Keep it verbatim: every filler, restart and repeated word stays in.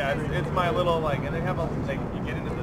yeah, it's, it's my little like, and they have a like you get into